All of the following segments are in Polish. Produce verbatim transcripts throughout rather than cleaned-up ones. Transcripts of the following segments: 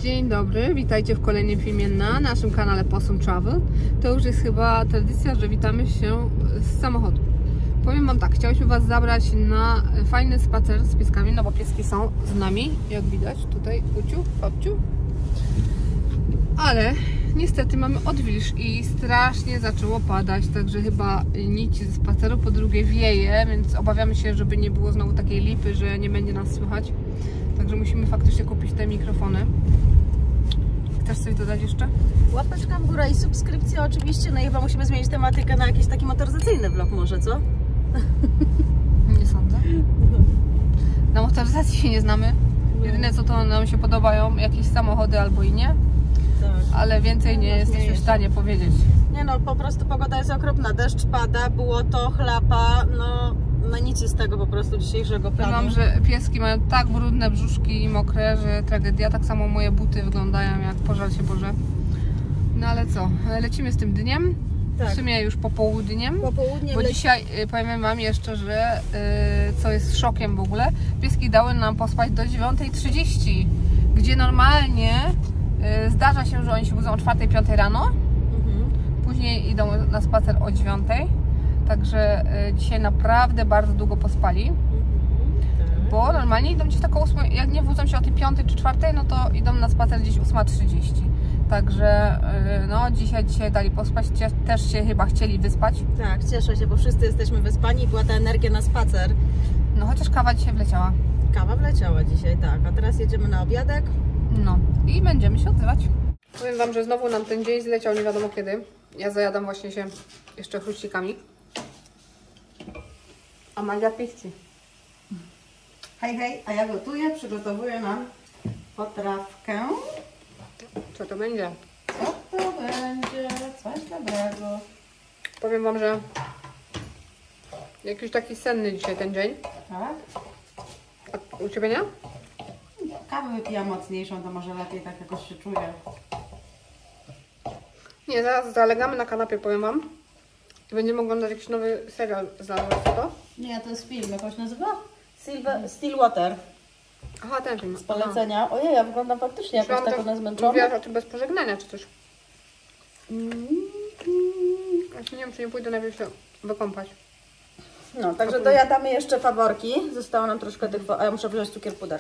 Dzień dobry, witajcie w kolejnym filmie na naszym kanale Possum Travel. To już jest chyba tradycja, że witamy się z samochodu. Powiem wam tak, chciałyśmy was zabrać na fajny spacer z pieskami, no bo pieski są z nami, jak widać tutaj, Uciu, Babciu. Ale niestety mamy odwilż i strasznie zaczęło padać, także chyba nic ze spaceru, po drugie wieje, więc obawiamy się, żeby nie było znowu takiej lipy, że nie będzie nas słychać. Także musimy faktycznie kupić te mikrofony. Chcesz coś dodać jeszcze? Łapeczka w górę i subskrypcja oczywiście. No i chyba musimy zmienić tematykę na jakiś taki motoryzacyjny vlog może, co? Nie sądzę. Na motoryzacji się nie znamy. Jedyne co to nam się podobają jakieś samochody albo i nie. Tak. Ale więcej nie jesteśmy w stanie powiedzieć. Nie no, po prostu pogoda jest okropna. Deszcz pada, błoto, chlapa, no... No nic z tego po prostu dzisiejszego planu. Mam, że pieski mają tak brudne brzuszki i mokre, że tragedia. Tak samo moje buty wyglądają jak pożal się Boże. No ale co, lecimy z tym dniem. Tak. W sumie już popołudniem. Popołudnie bo leci... dzisiaj powiem wam jeszcze, że yy, co jest szokiem w ogóle, pieski dały nam pospać do dziewiątej trzydzieści, gdzie normalnie yy, zdarza się, że oni się budzą o czwartej, piątej rano. Mhm. Później idą na spacer o dziewiątej. Także y, dzisiaj naprawdę bardzo długo pospali, mm-hmm. bo normalnie idą gdzieś taką ósmą, jak nie budzą się o tej piątej czy czwartej, no to idą na spacer gdzieś ósma trzydzieści. Także y, no dzisiaj, dzisiaj dali pospać, też się chyba chcieli wyspać. Tak, cieszę się, bo wszyscy jesteśmy wyspani i była ta energia na spacer. No chociaż kawa dzisiaj wleciała. Kawa wleciała dzisiaj, tak, a teraz jedziemy na obiadek. No i będziemy się odzywać. Powiem wam, że znowu nam ten dzień zleciał nie wiadomo kiedy. Ja zajadam właśnie się jeszcze chruścikami. A Maria pichci. Hej, hej, a ja gotuję, przygotowuję nam potrawkę. Co to będzie? Co to będzie? Coś dobrego. Powiem wam, że jakiś taki senny dzisiaj ten dzień. Tak? A u ciebie nie? Kawę wypijam mocniejszą, to może lepiej tak jakoś się czuję. Nie, zaraz zalegamy na kanapie, powiem wam. I będziemy oglądać jakiś nowy serial. Znalazłeś to? Nie, to jest film, jak on się nazywa? Silver, Stillwater. Aha, ten film. Z polecenia. Aha. Ojej, ja wyglądam faktycznie jakoś Myślałam, tak że na zmęczona. Mówiłaś o tym bez pożegnania czy coś. Mm, Właśnie nie wiem, czy nie pójdę najpierw się wykąpać. No, także dojadamy jeszcze faworki. Zostało nam troszkę tych... A ja muszę wziąć cukier puder.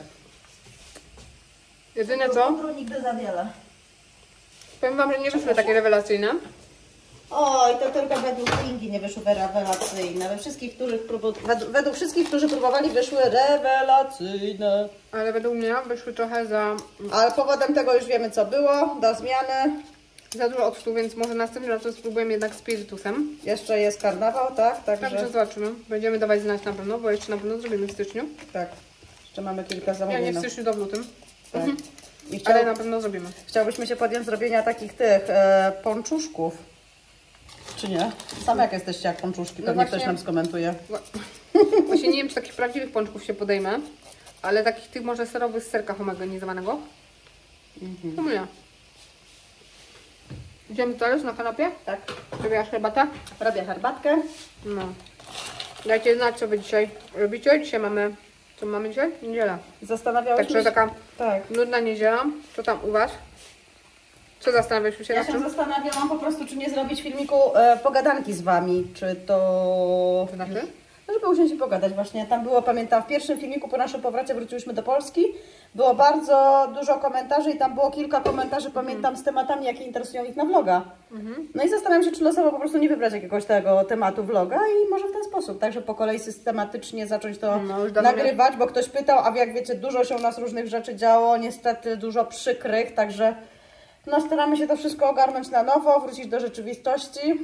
Jedyne co? Cukru nigdy za wiele. Powiem wam, że nie wyszły takie rewelacyjne. Oj, to tylko według Kingi nie wyszły rewelacyjne. We wszystkich, którzy próbu... według, według wszystkich, którzy próbowali, wyszły rewelacyjne. Ale według mnie wyszły trochę za... Ale powodem tego już wiemy, co było. Do zmiany. Za dużo octu, więc może następnym razem spróbujemy jednak spirytusem. Jeszcze jest karnawał, tak? Także... Także zobaczymy. Będziemy dawać znać na pewno, bo jeszcze na pewno zrobimy w styczniu. Tak. Jeszcze mamy kilka zamówień. Ja nie w styczniu, to w lutym. Tak. Mhm. I chciał... Ale na pewno zrobimy. Chciałbyśmy się podjąć zrobienia takich tych e, pączuszków. Czy nie? Same jak jesteście jak pączuszki, pewnie no właśnie, ktoś nam skomentuje. Właśnie nie wiem, czy takich prawdziwych pączków się podejmę, ale takich tych może serowych z serka homogenizowanego. Mhm. To mnie. Idziemy teraz na kanapie? Tak. Robiłaś herbatę? Robię herbatkę. No. Dajcie znać, co wy dzisiaj robicie. Dzisiaj mamy... Co mamy dzisiaj? Niedziela. Zastanawiałyśmy Także się... taka tak. nudna niedziela. Co tam u was? Co zastanawialiśmy się Ja na się czym? zastanawiałam po prostu, czy nie zrobić filmiku e, pogadanki z wami, czy to... To znaczy? No, żeby usiąść i pogadać właśnie. Tam było, pamiętam, w pierwszym filmiku po naszym powrocie wróciłyśmy do Polski. Było bardzo dużo komentarzy i tam było kilka komentarzy, pamiętam, z tematami, jakie interesują ich na vloga. Mhm. No i zastanawiam się, czy losowo po prostu nie wybrać jakiegoś tego tematu vloga i może w ten sposób, także po kolei systematycznie zacząć to no, nagrywać, bo ktoś pytał, a jak wiecie, dużo się u nas różnych rzeczy działo, niestety dużo przykrych, także no staramy się to wszystko ogarnąć na nowo, wrócić do rzeczywistości.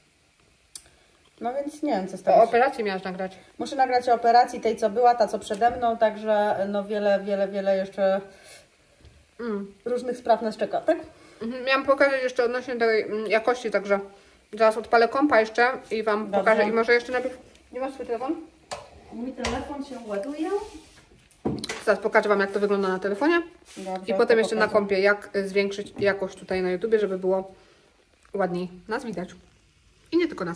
No więc nie wiem, co z tego. O operacji miałaś nagrać. Muszę nagrać o operacji tej, co była, ta, co przede mną, także no wiele, wiele, wiele jeszcze mm. różnych spraw nas czeka, tak? Mhm. Miałam pokazać jeszcze odnośnie tej jakości, także zaraz odpalę kompa jeszcze i wam Dobrze. pokażę. I może jeszcze najpierw... Nie masz swój telefon? Mój telefon się ładuje. Zaraz pokażę wam, jak to wygląda na telefonie. Dobrze, I potem jeszcze pokażę. na kompie, jak zwiększyć jakość tutaj na YouTubie, żeby było ładniej nas widać. I nie tylko nas.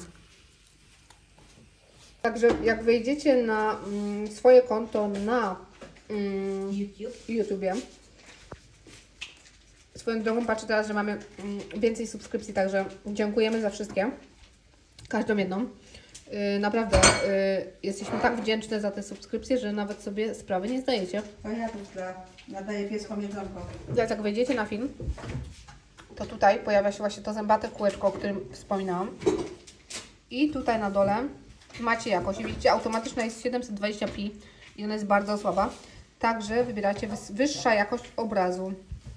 Także jak wejdziecie na mm, swoje konto na mm, YouTube. YouTubie, Swoją drogą patrzę teraz, że mamy mm, więcej subskrypcji, także dziękujemy za wszystkie. Każdą jedną. Yy, naprawdę yy, jesteśmy tak wdzięczne za te subskrypcje, że nawet sobie sprawy nie zdajecie. A ja tu źle nadaję pieskom jedzonko. Jak tak wejdziecie na film, to tutaj pojawia się właśnie to zębate kółeczko, o którym wspominałam. I tutaj na dole macie jakość. I widzicie, automatyczna jest siedemset dwadzieścia pi i ona jest bardzo słaba. Także wybieracie wyższa jakość obrazu.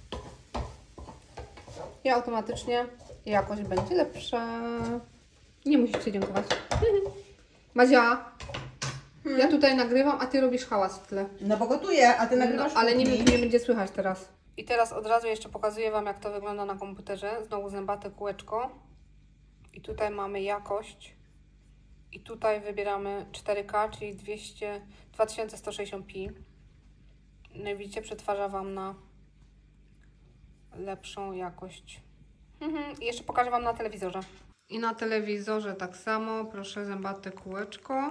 I automatycznie jakość będzie lepsza. Nie musicie dziękować. Madzia, hmm. ja tutaj nagrywam, a Ty robisz hałas w tle. No bo gotuję, a Ty nagrywasz no, ale nie, nie będzie słychać teraz. I teraz od razu jeszcze pokazuję Wam, jak to wygląda na komputerze. Znowu zębate kółeczko. I tutaj mamy jakość. I tutaj wybieramy cztery K, czyli dwieście, dwa tysiące sto sześćdziesiąt pi. No i widzicie, przetwarza Wam na lepszą jakość. Mhm. I jeszcze pokażę Wam na telewizorze. I na telewizorze tak samo. Proszę, zębate kółeczko.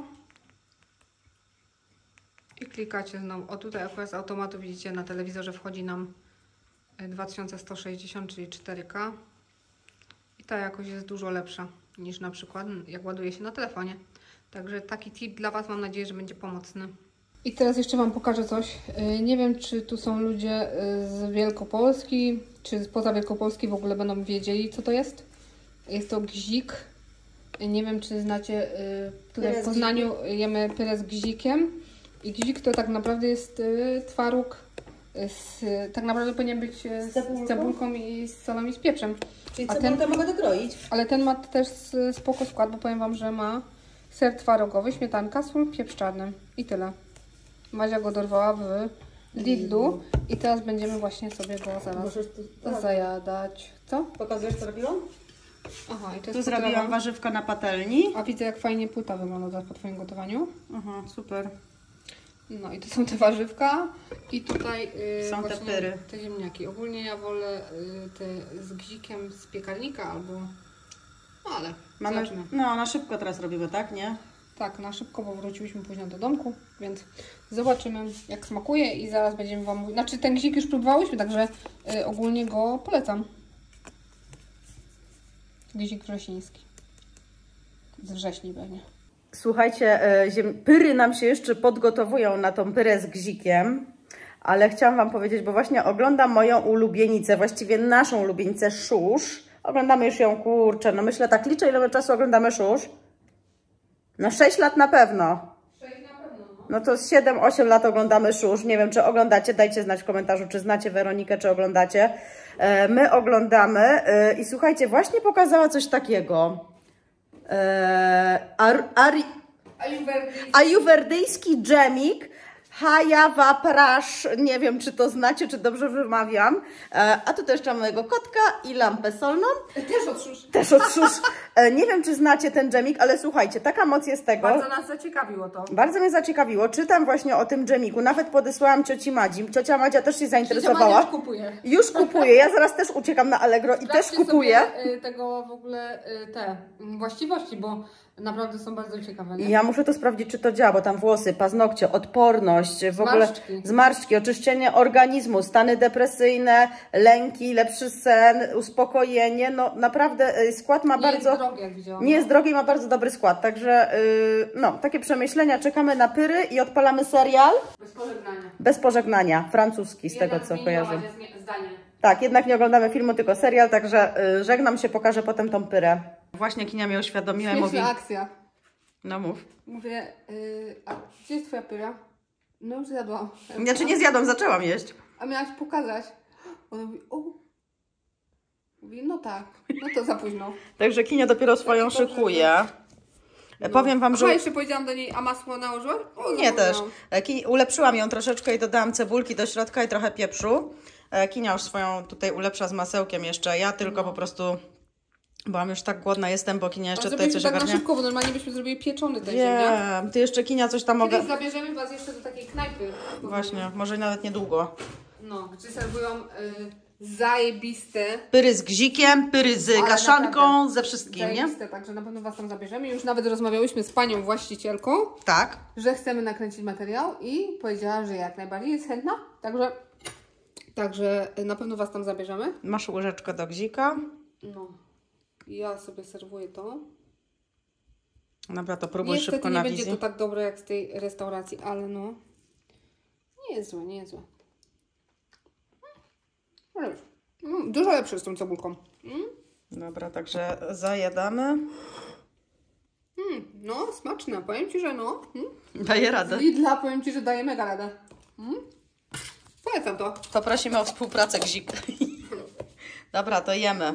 I klikacie znowu. O, tutaj akurat z automatu widzicie, na telewizorze wchodzi nam dwa tysiące sto sześćdziesiąt, czyli cztery K. I ta jakość jest dużo lepsza niż na przykład jak ładuje się na telefonie. Także taki tip dla Was, mam nadzieję, że będzie pomocny. I teraz jeszcze Wam pokażę coś. Nie wiem, czy tu są ludzie z Wielkopolski, czy spoza Wielkopolski w ogóle będą wiedzieli, co to jest. Jest to gzik. Nie wiem, czy znacie, tutaj w Poznaniu jemy pyrę z gzikiem. I gzik to tak naprawdę jest twaróg, z, tak naprawdę powinien być z cebulką, z cebulką i z solą i z pieprzem. Czyli cebulkę mogę dokroić. Ale ten ma też spoko skład, bo powiem Wam, że ma ser twarogowy, śmietanka, sól, pieprz czarny i tyle. Madzia go dorwała w Lidlu i teraz będziemy właśnie sobie go zaraz to zajadać. Co? Pokazujesz, co robiłam? Aha, i to tu jest zrobiłam potrawa. warzywka na patelni. A widzę, jak fajnie płyta wygląda teraz po Twoim gotowaniu. Aha, super. No i to są te warzywka i tutaj yy, są te pyry. Te ziemniaki. Ogólnie ja wolę yy, te z gzikiem z piekarnika albo... No ale mamy, zobaczymy. No, na szybko teraz robimy, tak, nie? Tak, na szybko, bo wróciliśmy późno do domku, więc zobaczymy, jak smakuje i zaraz będziemy Wam mówić. Znaczy ten gzik już próbowałyśmy, także yy, ogólnie go polecam. Gzik wrzesiński. Z wrześni pewnie. Słuchajcie, pyry nam się jeszcze podgotowują na tą pyrę z gzikiem, ale chciałam Wam powiedzieć, bo właśnie oglądam moją ulubienicę, właściwie naszą ulubienicę Szusz. Oglądamy już ją, kurczę, no myślę, tak liczę, ile czasu oglądamy Szusz. No sześć lat na pewno. sześć na pewno, no. No to z siedem osiem lat oglądamy Szusz. Nie wiem, czy oglądacie, dajcie znać w komentarzu, czy znacie Weronikę, czy oglądacie. My oglądamy i słuchajcie, właśnie pokazała coś takiego. Ar, ar, ajuwerdyjski dżemik Hajawa Prasz, nie wiem, czy to znacie, czy dobrze wymawiam. A tu też mam mojego kotka i lampę solną. Też od Szusz. Też od Szusz. Nie wiem, czy znacie ten dżemik, ale słuchajcie, taka moc jest tego. Bardzo nas zaciekawiło to. Bardzo mnie zaciekawiło. Czytam właśnie o tym dżemiku. Nawet podesłałam cioci Madzi. Ciocia Madzia też się zainteresowała. Już kupuje. Już kupuje. Ja zaraz też uciekam na Allegro i Sprawdźcie też kupuję. sobie tego w ogóle te właściwości, bo naprawdę są bardzo ciekawe. Nie? Ja muszę to sprawdzić, czy to działa, bo tam włosy, paznokcie, odporność, w ogóle zmarszczki, oczyszczenie organizmu, stany depresyjne, lęki, lepszy sen, uspokojenie. No naprawdę skład ma nie bardzo... Jest drogi, jak widziałam. Nie jest drogi, ma bardzo dobry skład. Także yy, no, takie przemyślenia. Czekamy na pyry i odpalamy serial. Bez pożegnania. Bez pożegnania. Francuski, z Jednak tego co kojarzę. Zdanie. Tak, jednak nie oglądamy filmu, tylko serial, także yy, żegnam się, pokażę potem tą pyrę. Właśnie Kinia mnie uświadomiła i mówi... akcja. No mów. Mówię, yy, a gdzie jest Twoja pyra? No już zjadłam. Znaczy nie zjadłam, zaczęłam jeść. A miałaś pokazać. Ona mówi, o. Mówi, no tak, no to za późno. Także Kinia dopiero swoją tak, szykuje. No. Powiem Wam, że... A jeszcze powiedziałam do niej, a masło nałożyłam? O, nie też. Ulepszyłam ją troszeczkę i dodałam cebulki do środka i trochę pieprzu. Kinia już swoją tutaj ulepsza z masełkiem jeszcze. Ja tylko no. po prostu... Byłam już tak głodna jestem, bo Kinia jeszcze tutaj coś tak ogarnia. Na szybko, bo normalnie byśmy zrobili pieczony ten ziemniak. Ty jeszcze Kinia coś tam mogę. Kiedyś zabierzemy Was jeszcze do takiej knajpy. Właśnie, może nawet niedługo. No, gdzie serwują y, zajebiste. Pyry z gzikiem, pyry z ale kaszanką, naprawdę, ze wszystkim, zajebiste, nie? Także na pewno Was tam zabierzemy. Już nawet rozmawiałyśmy z panią właścicielką. Tak. Że chcemy nakręcić materiał i powiedziała, że jak najbardziej jest chętna. Także Także na pewno Was tam zabierzemy. Masz łyżeczkę do gzika. No. Ja sobie serwuję to. Dobra, to próbuj Niestety szybko nie na będzie wizji. to tak dobre jak z tej restauracji, ale no... Nie jest złe, nie jest złe. Mm. Mm, dużo lepsze z tą cebulką. Mm. Dobra, także zajadamy. Mm, no, smaczne. Powiem Ci, że no. Mm. Daję radę. Z Lidla powiem Ci, że daje mega radę. Mm. Polecam to. To prosimy o współpracę gzik. Dobra, to jemy.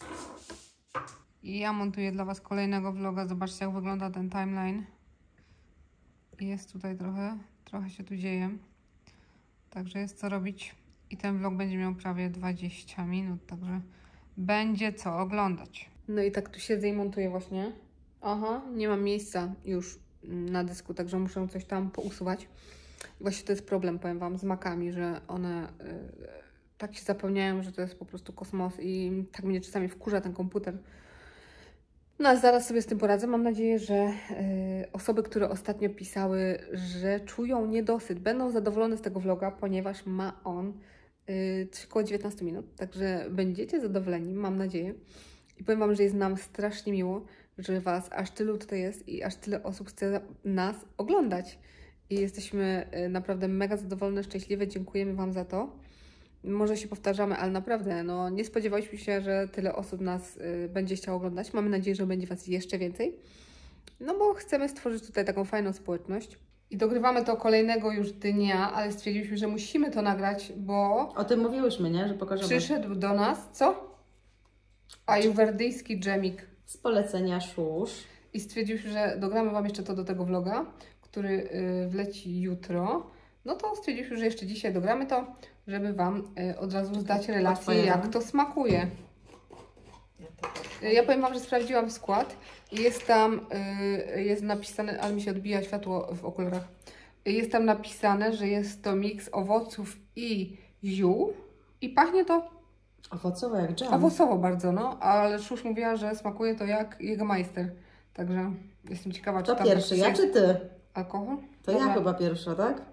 I ja montuję dla Was kolejnego vloga. Zobaczcie, jak wygląda ten timeline. Jest tutaj trochę, trochę się tu dzieje. Także jest co robić. I ten vlog będzie miał prawie dwadzieścia minut, także będzie co oglądać. No i tak tu siedzę i montuję właśnie. Aha, nie mam miejsca już na dysku, także muszę coś tam pousuwać. Właśnie to jest problem, powiem Wam, z makami, że one yy, tak się zapełniają, że to jest po prostu kosmos i tak mnie czasami wkurza ten komputer. No ale zaraz sobie z tym poradzę. Mam nadzieję, że y, osoby, które ostatnio pisały, że czują niedosyt, będą zadowolone z tego vloga, ponieważ ma on y, coś około dziewiętnaście minut. Także będziecie zadowoleni, mam nadzieję. I powiem Wam, że jest nam strasznie miło, że Was aż tylu tutaj jest i aż tyle osób chce nas oglądać. I jesteśmy y, naprawdę mega zadowolone, szczęśliwe. Dziękujemy Wam za to. Może się powtarzamy, ale naprawdę, no nie spodziewaliśmy się, że tyle osób nas y, będzie chciało oglądać. Mamy nadzieję, że będzie Was jeszcze więcej. No bo chcemy stworzyć tutaj taką fajną społeczność. I dogrywamy to kolejnego już dnia, ale stwierdziliśmy, że musimy to nagrać, bo... O tym mówiłyśmy, nie? Że pokażemy. Przyszedł do nas, co? Ajuwerdyjski dżemik. Z polecenia Szusz. I stwierdziliśmy, że dogramy Wam jeszcze to do tego vloga, który y, wleci jutro. No to stwierdziliśmy, że jeszcze dzisiaj dogramy to, żeby Wam y, od razu zdać relację, jak to smakuje. Ja powiem Wam, że sprawdziłam skład i jest tam, y, jest napisane, ale mi się odbija światło w okularach. Jest tam napisane, że jest to miks owoców i ziół i pachnie to Owocowo jak dżem. owocowo bardzo, no, ale Szusz mówiła, że smakuje to jak Jägermeister. Także jestem ciekawa, czy To tam pierwszy, ja jest czy Ty? alkohol? To Dobra. ja chyba pierwsza, tak?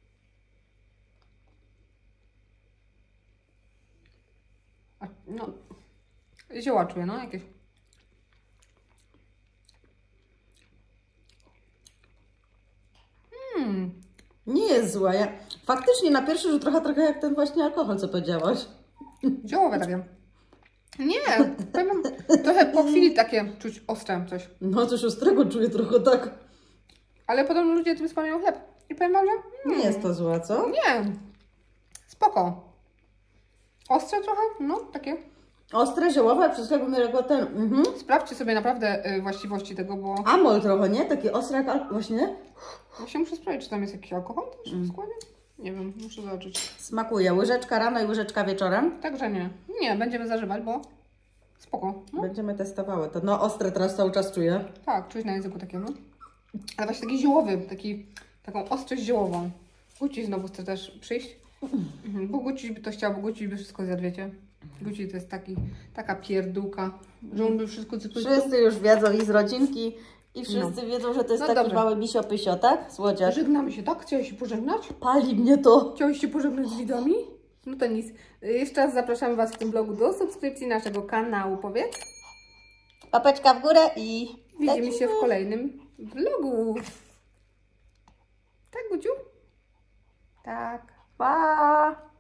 A, no, zioła czuję, no, jakieś. Hmm, Nie jest zła. Ja... Faktycznie na pierwszy rzut trochę, trochę jak ten właśnie alkohol, co powiedziałaś. ziołowe takie. Nie, powiem wam, trochę po chwili takie czuć ostre coś. No coś ostrego czuję trochę tak. Ale podobno ludzie tym smarują chleb. I powiem wam, że Nie jest to złe, co? nie, spoko. Ostre trochę, no, takie. Ostre, ziołowe, przez jakby miał jako ten... Mhm. Sprawdźcie sobie naprawdę y, właściwości tego, bo Amol trochę, nie? Taki ostry jak al... właśnie. ja się muszę sprawdzić, czy tam jest jakiś alkohol też w składzie. Nie wiem, muszę zobaczyć. Smakuje. Łyżeczka rano i łyżeczka wieczorem. Także nie. Nie, będziemy zażywać, bo spoko. No. Będziemy testowały to. No ostre teraz cały czas czuję. Tak, czuć na języku takiego. Ale właśnie taki ziołowy, taki, taką ostrość ziołową. Guci znowu chce też przyjść. Mhm, bo Guci by to chciał, bo Guci by wszystko zjadł, wiecie. Guci to jest taki, taka pierdółka, że on by wszystko cypył. Wszyscy już wiedzą i z rodzinki i wszyscy No. wiedzą, że to jest No taki dobra. mały misio-pysio, tak? Słodziak. Żegnamy się, tak? Chciałeś się pożegnać? Pali mnie to. Chciałeś się pożegnać z widzami? No to nic. Jeszcze raz zapraszamy Was w tym vlogu do subskrypcji naszego kanału, powiedz. Papeczka w górę i... Widzimy lecimy. się w kolejnym vlogu. Tak, Guciu? Tak. Pa!